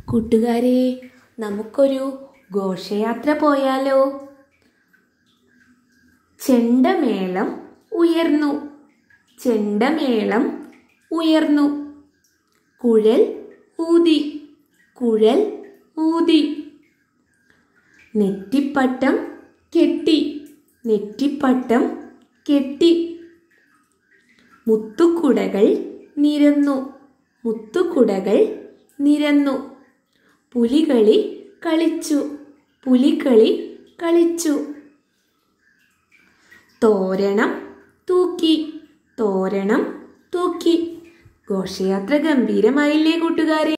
കൂട്ടുകാരെ, നമുക്കൊരു ഘോഷയാത്ര പോയാലോ? ചെണ്ടമേളം ഉയർന്നു, ചെണ്ടമേളം ഉയർന്നു. കുഴൽ ഊതി, കുഴൽ ഊതി. നെറ്റിപ്പട്ടം കെട്ടി, നെറ്റിപ്പട്ടം കെട്ടി. മുത്തുക്കുടകൾ നിരന്നു, മുത്തുക്കുടകൾ നിരന്നു. പുലികളി കളിച്ചു, പുലികളി കളിച്ചു. തോരണം തൂക്കി, തോരണം തൂക്കി. ഘോഷയാത്ര ഗംഭീരമായില്ലേ കൂട്ടുകാരെ?